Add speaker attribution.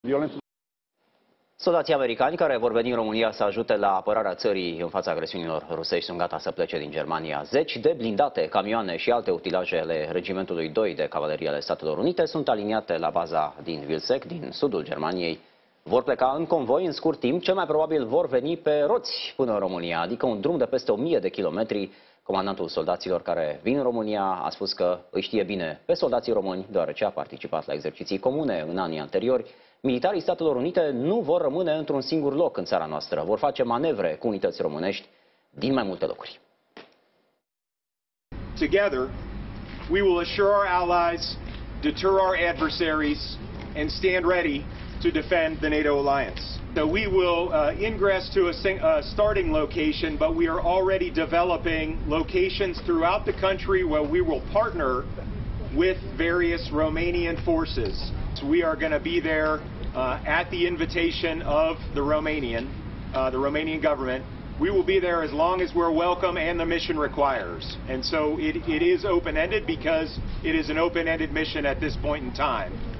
Speaker 1: Violență.
Speaker 2: Soldații americani care vor veni în România să ajute la apărarea țării în fața agresiunilor rusești sunt gata să plece din Germania. Zeci de blindate, camioane și alte utilaje ale Regimentului 2 de Cavalerie ale Statelor Unite sunt aliniate la baza din Vilseck, din sudul Germaniei. Vor pleca în convoi în scurt timp, cel mai probabil vor veni pe roți până în România, adică un drum de peste 1000 de kilometri. Comandantul soldaților care vin în România a spus că îi știe bine pe soldații români, deoarece a participat la exerciții comune în anii anteriori. Militarii Statelor Unite nu vor rămâne într-un singur loc în țara noastră. Vor face manevre cu unități românești din mai multe locuri.
Speaker 3: Together, we will assure our allies, deter our adversaries, and stand ready to defend the NATO alliance. So we will ingress to a starting location, but we are already developing locations throughout the country where we will partner with various Romanian forces. So we are going to be there at the invitation of the Romanian government. We will be there as long as we're welcome and the mission requires. And so it is open-ended because it is an open-ended mission at this point in time.